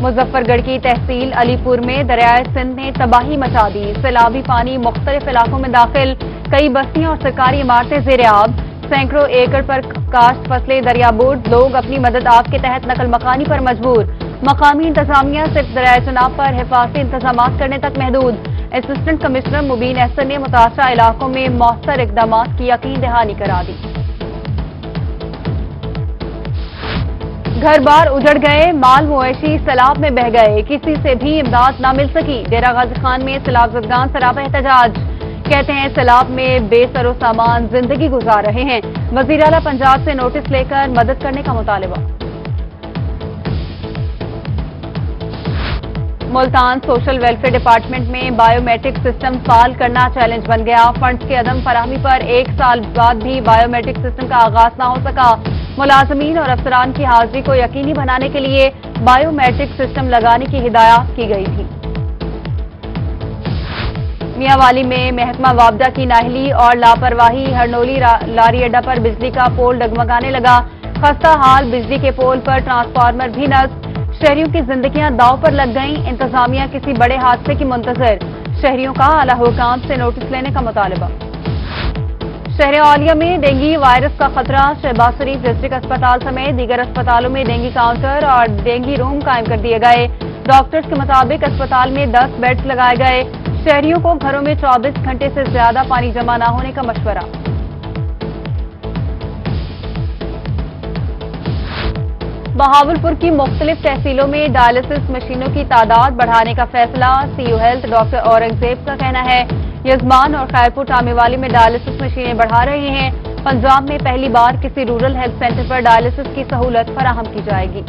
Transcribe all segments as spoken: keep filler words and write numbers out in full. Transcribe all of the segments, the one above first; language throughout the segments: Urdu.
مظفر گڑھ کی تحصیل علی پور میں دریائے سندھ نے تباہی مچا دی. سیلابی پانی مختلف علاقوں میں داخل, کئی بستیاں اور سرکاری عمارتیں زیر آب. سینکڑوں ایکڑ پر کاشت فصلیں دریابورد, لوگ اپنی مدد آپ کے تحت نقل مکانی پر مجبور. مقامی انتظامیہ صرف دریائے چناب پر حفاظتی انتظامات کرنے تک محدود. اسسٹنٹ کمشنر مبین احسن نے متاثرہ علاقوں میں مؤثر اقدامات کی یقین دہانی کرا دی. گھر بار اجڑ گئے, مال مویشی سیلاب میں بہہ گئے, کسی سے بھی امداد نہ مل سکی. ڈیرہ غازی خان میں سیلاب زدگان سراپا احتجاج, کہتے ہیں سیلاب میں بے سر و سامان زندگی گزار رہے ہیں. وزیر اعلیٰ پنجاب سے نوٹس لے کر مدد کرنے کا مطالبہ. ملتان سوشل ویلفیئر ڈپارٹمنٹ میں بائیو میٹرک سسٹم فعال کرنا چیلنج بن گیا. فنڈز کی عدم فراہمی پر ایک سال بعد بھی بائیو میٹرک سسٹم کا آغاز نہ ہو سکا. ملازمین اور افسران کی حاضری کو یقینی بنانے کے لیے بائیو میٹرک سسٹم لگانے کی ہدایات کی گئی تھی. میاں والی میں محکمہ وابڈہ کی نااہلی اور لاپرواہی, ہرنولی لاری اڈا پر بجلی کا پول ڈگمگانے لگا. خستہ حال بجلی کے پول پر ٹرانسفارمر بھی نصب, شہریوں کی زندگیاں داؤ پر لگ گئیں. انتظامیہ کسی بڑے حادثے کی منتظر, شہریوں کا اعلیٰ حکام سے نوٹس لینے کا مطالبہ. شہر اولیا میں ڈینگی وائرس کا خطرہ, شہباز شریف ڈسٹرکٹ اسپتال سمیت دیگر اسپتالوں میں ڈینگی کاؤنٹر اور ڈینگی روم قائم کر دیے گئے. ڈاکٹرز کے مطابق اسپتال میں دس بیڈز لگائے گئے. شہریوں کو گھروں میں چوبیس گھنٹے سے زیادہ پانی جمع نہ ہونے کا مشورہ. بہاولپور کی مختلف تحصیلوں میں ڈائلسس مشینوں کی تعداد بڑھانے کا فیصلہ. C O health doctor Aurangzeb کا کہنا ہے یزمان اور خیرپور ٹامی والی میں ڈائلسس مشینیں بڑھا رہے ہیں. پنجاب میں پہلی بار کسی رورل ہیلتھ سینٹر پر ڈائلسس کی سہولت فراہم کی جائے گی.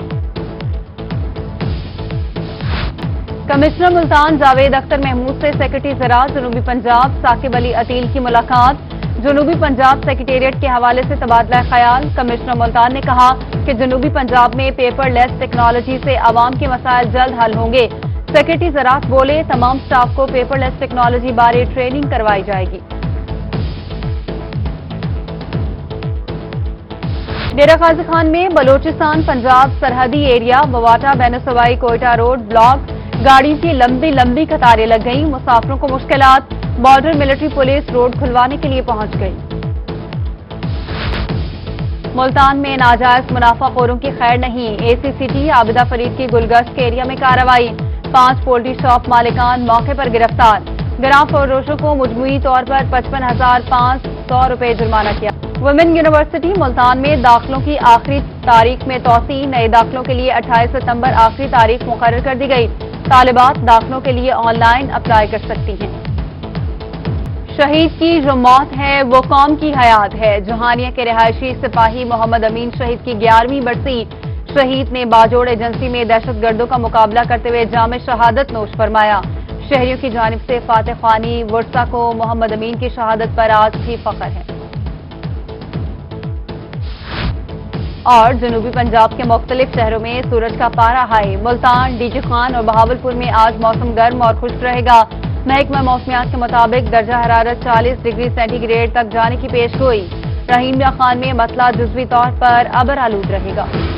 کمشنر ملتان جاوید اختر محمود سے سیکرٹری زراعت جنوبی پنجاب ثاقب علی عتیل کی ملاقات. جنوبی پنجاب سیکریٹریٹ کے حوالے سے تبادلہ خیال. کمشنر ملتان نے کہا کہ جنوبی پنجاب میں پیپر لیس ٹیکنالوجی سے عوام کے مسائل جلد حل ہوں گے. سیکرٹری زراعت بولے تمام سٹاف کو پیپر لیس ٹیکنالوجی بارے ٹریننگ کروائی جائے گی. ڈیرہ غازی خان میں بلوچستان پنجاب سرحدی ایریا مواٹا بین الصوبائی کوئٹہ روڈ بلاک, گاڑیوں کی لمبی لمبی قطاریں لگ گئیں. مسافروں کو مشکلات, بارڈر ملٹری پولیس روڈ کھلوانے کے لیے پہنچ گئی. ملتان میں ناجائز منافع خوروں کی خیر نہیں, A C C T Abida Farid کی گلگشت کے ایریا میں کارروائی. پانچ پولٹری شاپ مالکان موقع پر گرفتار. گراں فروشوں کو مجموعی طور پر پچپن ہزار پانچ سو روپے جرمانہ کیا. ویمن یونیورسٹی ملتان میں داخلوں کی آخری تاریخ میں توسیع, نئے داخلوں کے لیے اٹھائیس ستمبر آخری تاریخ مقرر کر دی گئی. طالبات داخلوں کے لیے آن لائن اپلائی کر سکتی ہیں. شہید کی جو موت ہے وہ قوم کی حیات ہے. جہانیہ کے رہائشی سپاہی محمد امین شہید کی گیارہویں برسی. شہید نے باجوڑ ایجنسی میں دہشت گردوں کا مقابلہ کرتے ہوئے جام شہادت نوش فرمایا. شہریوں کی جانب سے فاتح خوانی ورثہ کو محمد امین کی شہادت پر آج بھی فخر ہے. اور جنوبی پنجاب کے مختلف شہروں میں سورج کا پارا high. Multan, D G Khan اور بہاولپور میں آج موسم گرم اور خشک رہے گا. محکمہ موسمیات کے مطابق درجہ حرارت چالیس ڈگری سینٹی گریڈ تک جانے کی پیش گوئی. رحیم خان میں مسئلہ جزوی طور پر ابر آلود رہے گا.